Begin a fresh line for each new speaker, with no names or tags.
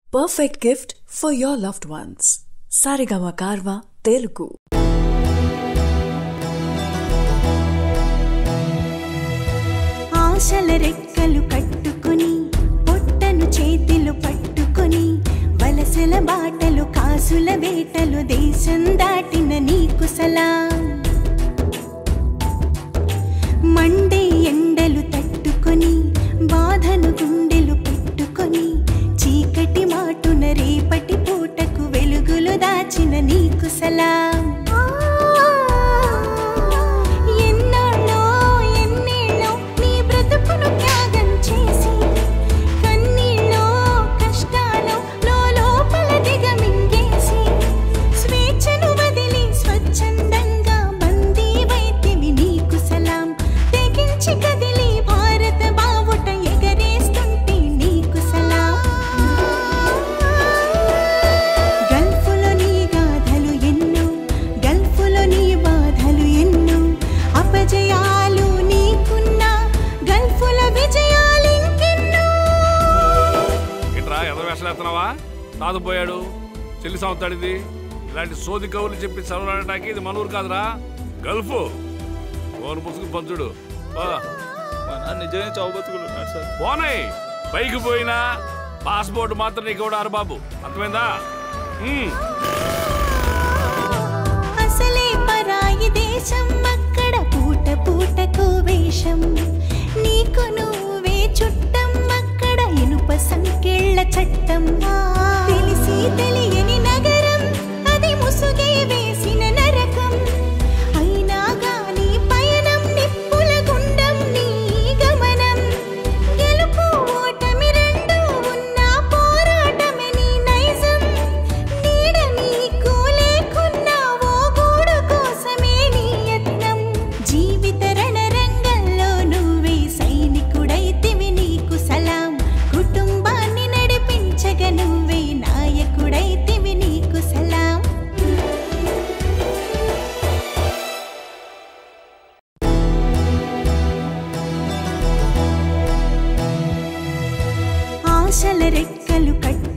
perfect gift for your loved ones. Saregama Karva Telugu.
ఆశల రెక్కలు కట్టుకొని పొట్టను చేతిలో పట్టుకొని వలసల బాటలు కాసుల వేటలు దేశం దాటిన నీకు సలాం. మండే ఎండలు తట్టుకొని బాధను గుండెలు పెట్టుకొని చీకటి మాటున రేపటి పూటకు వెలుగులు దాచిన నీకు సలాం.
తాదుపోయాడు చెల్లి సంవత్సరాడిది ఇలాంటి సోది కవులు చెప్పి చదవడానికి ఇది మనూరు కాదురా, గల్ఫ్. ఓను పుసుకు పంచుడు
నిజమే చావు బతుకులు సార్.
పోనాయి పైకి పోయినా పాస్పోర్ట్ మాత్రం నీకు ఇవ్వడారు బాబు, అర్థమైందా?
అసలే పరాయి దేశం అక్కడ పూట పూటకు వేషం, నీకు నువ్వే చుట్టం అక్కడ ఇనుప సంకెళ్ళ చట్టం. తెలిసి తెలియని నగరం అది ముసుగే వేసిన నరకం, అయినా గాని పయనం నిప్పుల గుండం నీ గమనం. గెలుపు ఓటమి రెండు ఉన్న పోరాటమే నీ నైజం, నీడ నీకు లేకున్నా ఓ గూడు కోసమే నీ యత్నం. జీవిత రణరంగంలో నువ్వే సైనికుడైతివి నీకు సలాం, కుటుంబాన్ని నడిపించగ నువ్వే నాయకుడైతివి నీకు సలాం. ఆశల రెక్కలు కట్టు